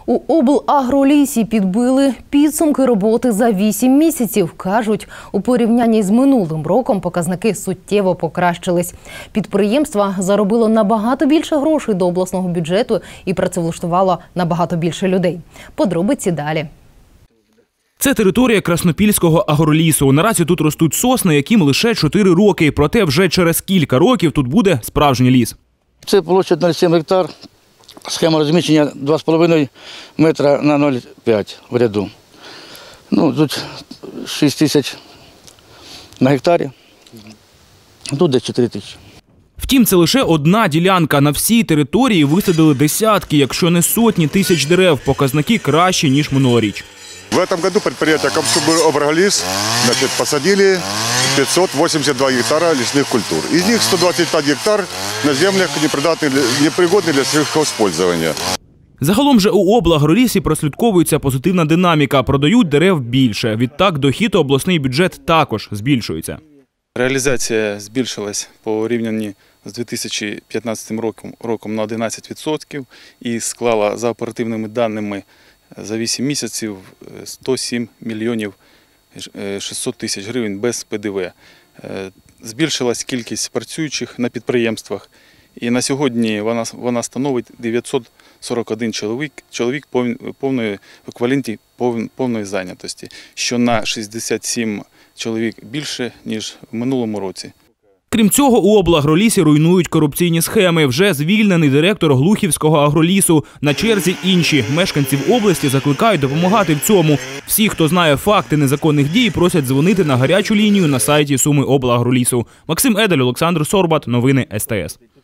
У облагролісі підбили підсумки роботи за 8 місяців. Кажуть, у порівнянні з минулим роком показники суттєво покращились. Підприємство заробило набагато більше грошей до обласного бюджету і працевлаштувало набагато більше людей. Подробиці далі. Це територія Краснопільського агролісу. Наразі тут ростуть сосни, яким лише 4 роки. Проте вже через кілька років тут буде справжній ліс. Це площа 0,7 гектар. Схема розміщення 2,5 метра на 0,5 в ряду. Тут 6 тисяч на гектарі, тут десь 4 тисячі. Втім, це лише одна ділянка. На всій території висадили десятки, якщо не сотні тисяч дерев. Показники кращі, ніж минулоріч. В этом году предприятие «Комсомольск» посадили 582 гектара лесных культур. Из них 125 гектар на землях непригодных для сельхозпользования. Загалом же у облагролісі прослідковується позитивна динаміка. Продають дерев більше. Відтак дохід у обласний бюджет також збільшується. Реалізація збільшилась порівнянні з 2015 роком на 11% і склала, за оперативними даними, за 8 місяців 107 мільйонів 600 тисяч гривень без ПДВ. Збільшилась кількість працюючих на підприємствах, і на сьогодні вона становить 941 чоловік в еквіваленті повної зайнятості, що на 67 чоловік більше, ніж в минулому році. Крім цього, у облагролісі руйнують корупційні схеми. Вже звільнений директор Глухівського агролісу. На черзі інші. Мешканців області закликають допомагати в цьому. Всі, хто знає факти незаконних дій, просять дзвонити на гарячу лінію на сайті Суми облагролісу. Максим Едель, Олександр Сорбат. Новини СТС.